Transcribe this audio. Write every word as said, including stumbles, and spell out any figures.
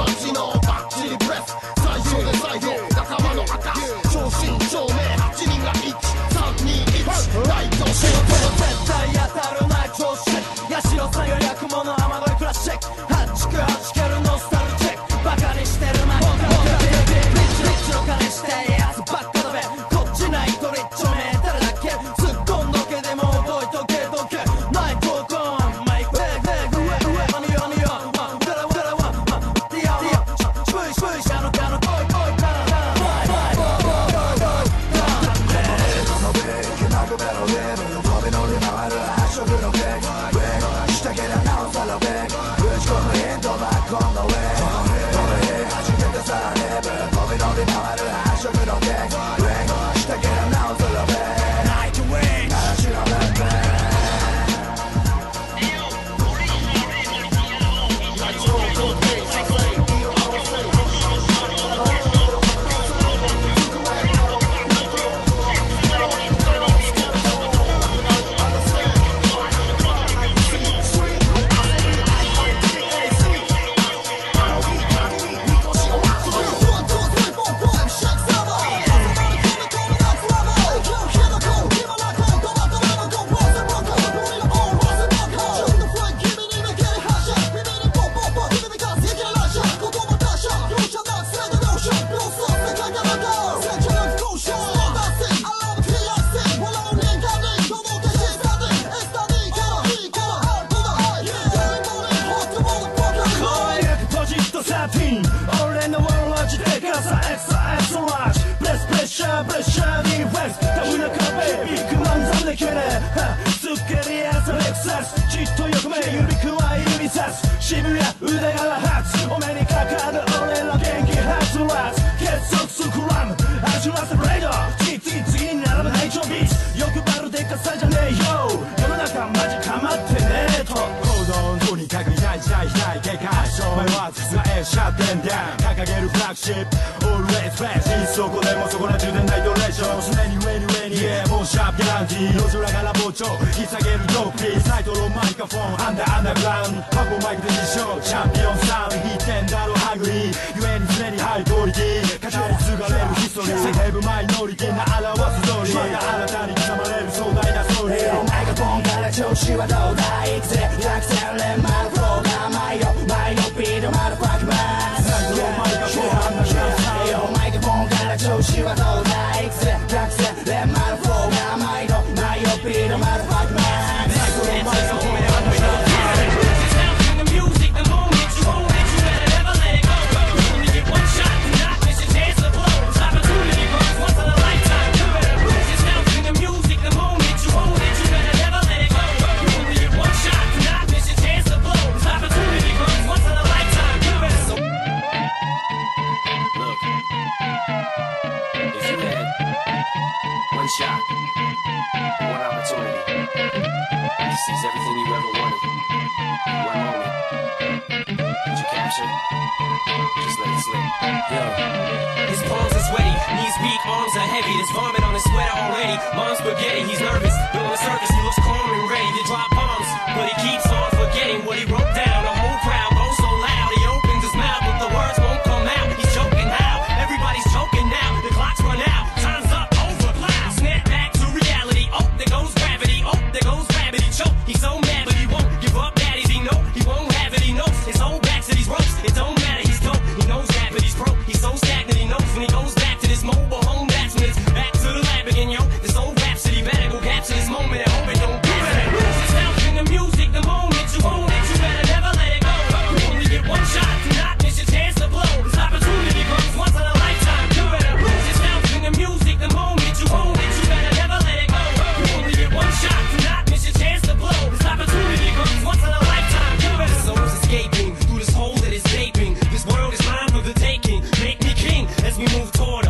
感じのバッチリプレス最強で最強仲間の赤正真正銘はちにんがいちさんにいち大挙手絶対当たるない調子ヤシロさんより悪者雨どいクラッシュはちくはちけるノスタルチェックバカにしてるマンリッチリッチの金してやつばっかだべこっちないとリッチョめ誰だっけ突っ込んどけでも覚えとけどけマイクをコンマイクレグレグ上上マニヨニヨマンデラデラワンマンディアディアシュイシュイシャノカノコイコイカナカナバイバイバイバイこのベーキマグメロゲーム飛び乗り回る発色のケーキしたけりゃなおさらベーキ打ち込むヒントバックオンのウェイ飛び弾けてさらレブ飛び乗り回る発色のケーキしたけりゃなおさらベーキナイトウィン嵐のレンベ俺のワンラジでからさエクサエクソラジプレスプレッシャープレッシャーディフェンスダウナ壁ビッグマンザムで蹴れスッケリアスレクサスじっと横目指くわ指さす渋谷宇田川発お目にかかる俺ら元気はつらず結束スクラム走らせブレード次々次に並ぶ内調ビーツ欲張るでかさじゃねえよ世の中マジかまってねえと行動とにかく痛い時代開い警戒前は覆えシャッテンダウン掲げるフラッグシップ Always fresh いつどこでもそこら中でナイトレーション常に上に上に Yeah もうシャープギャランティー夜空から膨張引き下げるドープピースナイトロマイクロフォンアンダーアンダーグラウンドパフォーマイクで実証チャンピオンサウンド引いてんだろハングリーゆえに常にハイクオリティ語り継がれるヒストリーセヘブマイノリティな表す通りまた新たに刻まれる壮大なストーリーマイクロフォンから調子はどうだいくぜ百戦錬磨のフローが前よ前よビートマルファクマンマイクロフォンから調子はどうだいくぜ百戦錬磨のフローが前よ前よビートマルファクマン One shot, one opportunity to seize everything you ever wanted. One moment. Did you capture it? Just let it slip. Yo. His palms are sweaty, knees weak, arms are heavy. There's vomit on his sweater already. Mom's spaghetti, he's nervous. But on the surface, he looks calm and ready to drop bombs. But he keeps on forgetting what he wrote down. The whole crowd goes so loud. He opens his mouth, but the words won't come out. He's choking now. Everybody's choking now. The clock's run out. Time's up. Snap back to reality. Oh, there goes gravity. Oh, there goes gravity. Choke. He's so mad, but he won't give up. Daddies, he know he won't have it. He knows his whole back to these ropes. It don't matter. He's dope. He knows that, but he's broke. He's so stagnant. He knows when he goes back to this mobile home. That's when it's back to the lab again, yo. This old rhapsody better go capture this moment and hope it don't do it. Lose yourself in the music. The moment you own it, you better never let it go. You only get one shot. Do not miss your chance to blow. This opportunity comes once in a lifetime. You better lose yourself in the music. The moment you own it. Once in a lifetime, you better. Souls escaping through this hole that is gaping. This world is mine for the taking. Make me king as we move toward